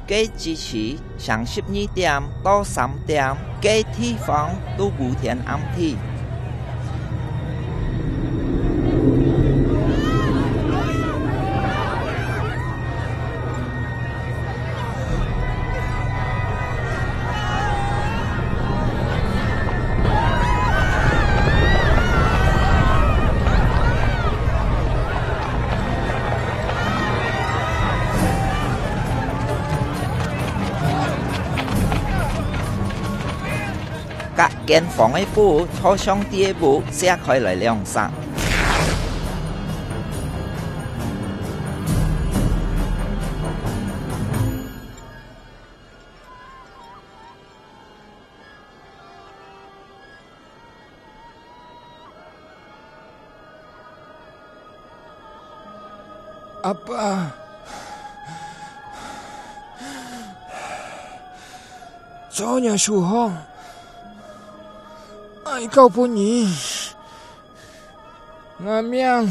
嘅支持上12點到3點嘅地方都無天暗天。各間防衛部初上第一步射開來亮相。 阿爸，昨日樹康。ai kau bunyi ngamiang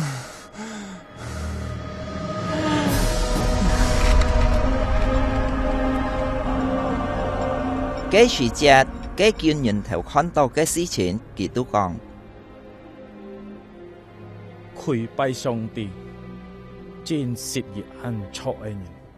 cái時節嘅見人頭看到嘅事情，佢都講愧拜上帝，真實而暗錯嘅人。